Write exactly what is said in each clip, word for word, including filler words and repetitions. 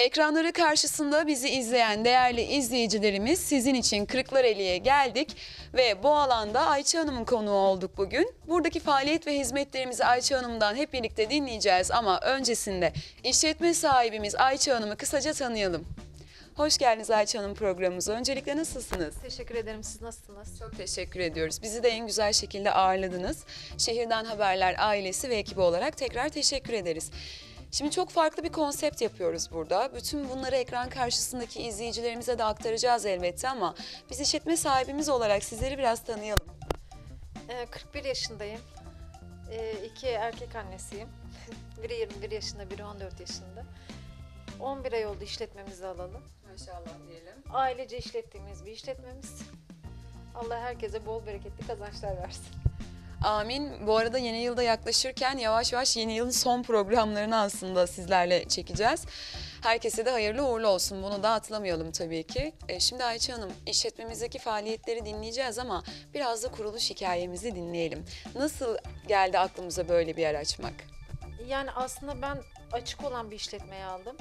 Ekranları karşısında bizi izleyen değerli izleyicilerimiz, sizin için Kırklareli'ye geldik ve bu alanda Ayça Hanım'ın konuğu olduk bugün. Buradaki faaliyet ve hizmetlerimizi Ayça Hanım'dan hep birlikte dinleyeceğiz ama öncesinde işletme sahibimiz Ayça Hanım'ı kısaca tanıyalım. Hoş geldiniz Ayça Hanım programımıza. Öncelikle nasılsınız? Teşekkür ederim. Siz nasılsınız? Çok teşekkür ediyoruz. Bizi de en güzel şekilde ağırladınız. Şehirden Haberler ailesi ve ekibi olarak tekrar teşekkür ederiz. Şimdi çok farklı bir konsept yapıyoruz burada. Bütün bunları ekran karşısındaki izleyicilerimize de aktaracağız elbette ama biz işletme sahibimiz olarak sizleri biraz tanıyalım. Ee, kırk bir yaşındayım. Ee, iki erkek annesiyim. Biri yirmi bir yaşında, biri on dört yaşında. on bir ay oldu işletmemizi alalı. Maşallah diyelim. Ailece işlettiğimiz bir işletmemiz. Allah herkese bol bereketli kazançlar versin. Amin. Bu arada yeni yılda yaklaşırken yavaş yavaş yeni yılın son programlarını aslında sizlerle çekeceğiz. Herkese de hayırlı uğurlu olsun. Bunu da atlamayalım tabii ki. E, şimdi Ayça Hanım, işletmemizdeki faaliyetleri dinleyeceğiz ama biraz da kuruluş hikayemizi dinleyelim. Nasıl geldi aklımıza böyle bir yer açmak? Yani aslında ben açık olan bir işletmeyi aldım.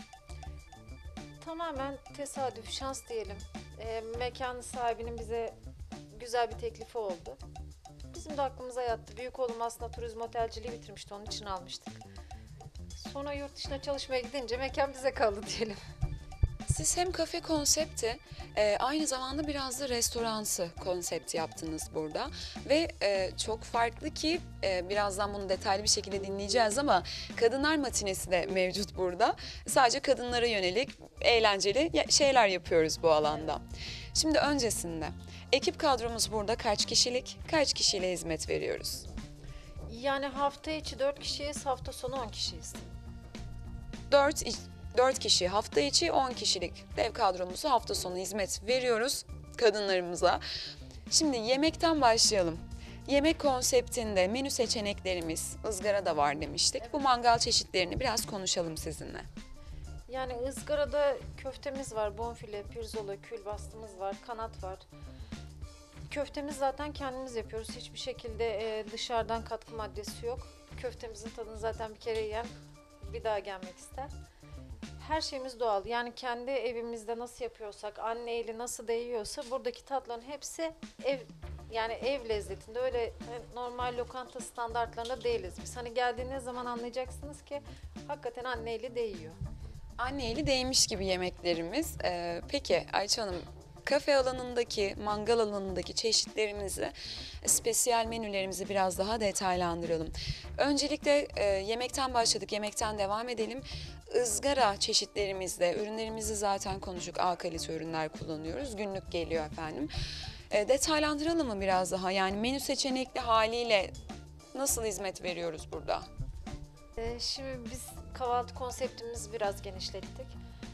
Tamamen tesadüf, şans diyelim. Ee, mekanın sahibinin bize güzel bir teklifi oldu. Bizim de aklımıza yattı. Büyük oğlum aslında turizm otelciliği bitirmişti, onun için almıştık. Sonra yurt dışına çalışmaya gidince mekan bize kaldı diyelim. Siz hem kafe konsepti, e, aynı zamanda biraz da restoransı konsept yaptınız burada. Ve e, çok farklı ki, e, birazdan bunu detaylı bir şekilde dinleyeceğiz ama kadınlar matinesi de mevcut burada. Sadece kadınlara yönelik eğlenceli şeyler yapıyoruz bu alanda. Şimdi öncesinde, ekip kadromuz burada kaç kişilik, kaç kişiyle hizmet veriyoruz? Yani hafta içi dört kişiyiz, hafta sonu on kişiyiz. Dört Dört kişi hafta içi, on kişilik dev kadromuzu hafta sonu hizmet veriyoruz kadınlarımıza. Şimdi yemekten başlayalım. Yemek konseptinde menü seçeneklerimiz ızgara da var demiştik. Evet. Bu mangal çeşitlerini biraz konuşalım sizinle. Yani ızgarada köftemiz var, bonfile, pirzola, külbastımız var, kanat var. Köftemiz zaten kendimiz yapıyoruz. Hiçbir şekilde e, dışarıdan katkı maddesi yok. Köftemizin tadını zaten bir kere yiyen bir daha gelmek ister. Her şeyimiz doğal. Yani kendi evimizde nasıl yapıyorsak, anne eli nasıl değiyorsa buradaki tatların hepsi ev, yani ev lezzetinde. Öyle normal lokanta standartlarında değiliz biz. Hani geldiğiniz zaman anlayacaksınız ki hakikaten anne eli değiyor. Anne eli değmiş gibi yemeklerimiz. Ee, peki Ayça Hanım, kafe alanındaki, mangal alanındaki çeşitlerimizi, spesiyel menülerimizi biraz daha detaylandıralım. Öncelikle e, yemekten başladık, yemekten devam edelim. Izgara çeşitlerimizde, ürünlerimizi zaten konuştuk, A kalite ürünler kullanıyoruz. Günlük geliyor efendim. E, detaylandıralım mı biraz daha? Yani menü seçenekli haliyle nasıl hizmet veriyoruz burada? Ee, şimdi biz kahvaltı konseptimizi biraz genişlettik.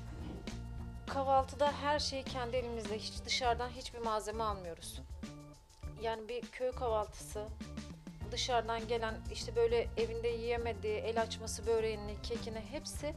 Kahvaltıda her şeyi kendi elimizde, hiç dışarıdan hiçbir malzeme almıyoruz. Yani bir köy kahvaltısı, dışarıdan gelen işte böyle evinde yiyemediği el açması böreğini, kekini hepsi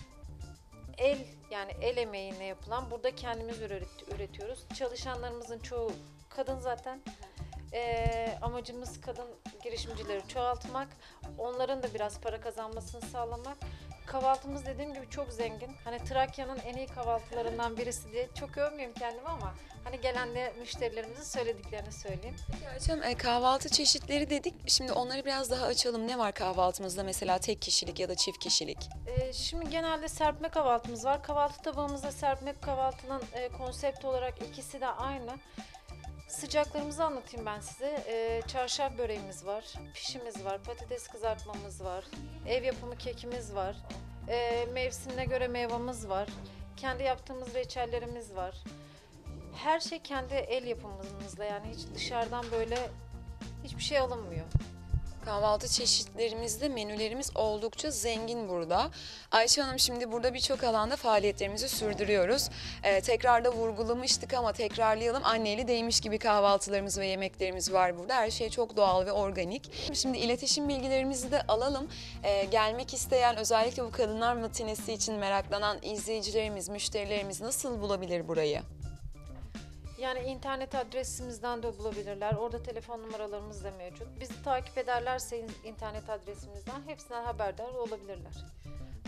el, yani el emeğine yapılan, burada kendimiz üret- üretiyoruz. Çalışanlarımızın çoğu kadın zaten. Ee, amacımız kadın girişimcileri çoğaltmak, onların da biraz para kazanmasını sağlamak. Kahvaltımız dediğim gibi çok zengin. Hani Trakya'nın en iyi kahvaltılarından birisi diye çok övmeyeyim kendimi ama hani gelen de müşterilerimizin söylediklerini söyleyeyim. Ayça Hanım, e, kahvaltı çeşitleri dedik. Şimdi onları biraz daha açalım. Ne var kahvaltımızda mesela tek kişilik ya da çift kişilik? Ee, şimdi genelde serpme kahvaltımız var. Kahvaltı tabağımızda serpme kahvaltının e, konsept olarak ikisi de aynı. Sıcaklarımızı anlatayım ben size. Ee, çarşaf böreğimiz var, pişimiz var, patates kızartmamız var, ev yapımı kekimiz var, ee, mevsimine göre meyvamız var, kendi yaptığımız reçellerimiz var. Her şey kendi el yapımımızla, yani hiç dışarıdan böyle hiçbir şey alınmıyor. Kahvaltı çeşitlerimizde menülerimiz oldukça zengin burada. Ayşe Hanım, şimdi burada birçok alanda faaliyetlerimizi sürdürüyoruz. Ee, tekrar da vurgulamıştık ama tekrarlayalım. Anneli değmiş gibi kahvaltılarımız ve yemeklerimiz var burada. Her şey çok doğal ve organik. Şimdi iletişim bilgilerimizi de alalım. Ee, gelmek isteyen, özellikle bu kadınlar matinesi için meraklanan izleyicilerimiz, müşterilerimiz nasıl bulabilir burayı? Yani internet adresimizden de bulabilirler. Orada telefon numaralarımız da mevcut. Bizi takip ederlerse internet adresimizden hepsinden haberdar olabilirler.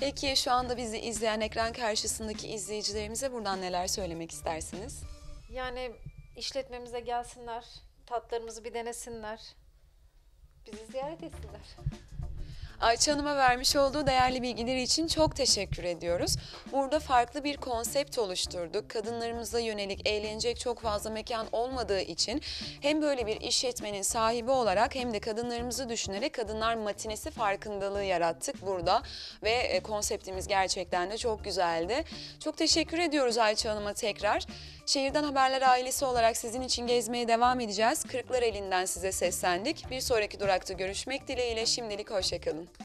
Peki şu anda bizi izleyen ekran karşısındaki izleyicilerimize buradan neler söylemek istersiniz? Yani işletmemize gelsinler, tatlarımızı bir denesinler, bizi ziyaret etsinler. Ayça Hanım'a vermiş olduğu değerli bilgileri için çok teşekkür ediyoruz. Burada farklı bir konsept oluşturduk. Kadınlarımıza yönelik eğlenecek çok fazla mekan olmadığı için hem böyle bir işletmenin sahibi olarak hem de kadınlarımızı düşünerek kadınlar matinesi farkındalığı yarattık burada. Ve e, konseptimiz gerçekten de çok güzeldi. Çok teşekkür ediyoruz Ayça Hanım'a tekrar. Şehirden Haberler ailesi olarak sizin için gezmeye devam edeceğiz. Kırklareli'nden size seslendik. Bir sonraki durakta görüşmek dileğiyle şimdilik hoşça kalın.